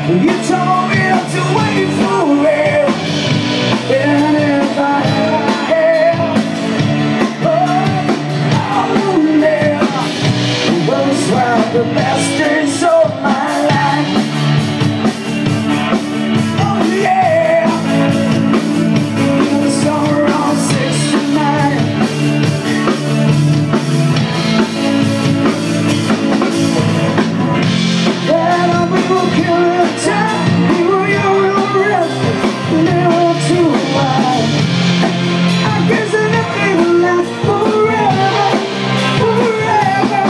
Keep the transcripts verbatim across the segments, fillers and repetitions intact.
You told me not to wait forever, and if I had, oh, I'll never will swap the best days of my life. Oh yeah, the summer of sixty-nine. That we were killing time. We were young and restless, never too wide. I guess anything will last forever, forever.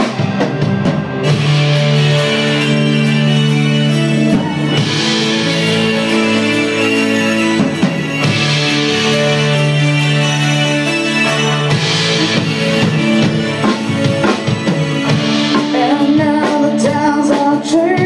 And now the times are changing.